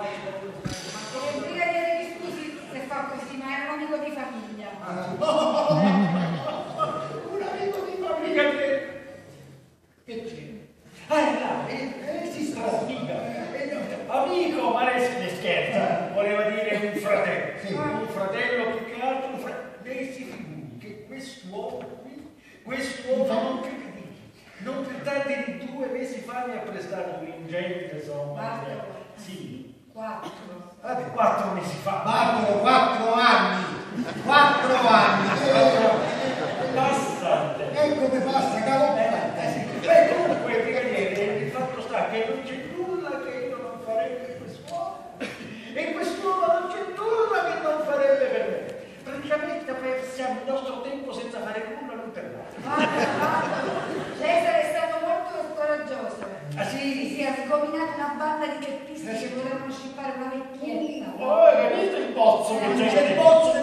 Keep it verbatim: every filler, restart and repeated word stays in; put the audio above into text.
il brigadiere mi scusi se fa così, ma è un amico di famiglia. Un amico di famiglia che... Che c'è? Ah, è là, eh, si strafiga. Amico, ma lei scherza, voleva dire un fratello. Sì. Un fratello più che altro, un fratello. Lei si figuri che quest'uomo qui, quest'uomo non che non più tardi di due mesi fa mi ha prestato un'ingente somma. Sì. Quattro. Vabbè, quattro mesi fa. Quattro, quattro anni. Quattro anni. Bastante. E come passa, cavolo? Eh, sì. E comunque, brigadiere, il fatto sta che non c'è nulla che io non farebbe per quest'uomo. E quest'uomo non c'è nulla che non farebbe per me. Praticamente persiamo il nostro tempo senza fare nulla l'un per l'altro. Guarda, guarda, lei sarebbe stato molto coraggioso. Ah sì? Si è sgominato una banda di ceppisti che volevano scippare una vecchietta. Oh, hai capito il pozzo che Non c'è? c'è il pozzo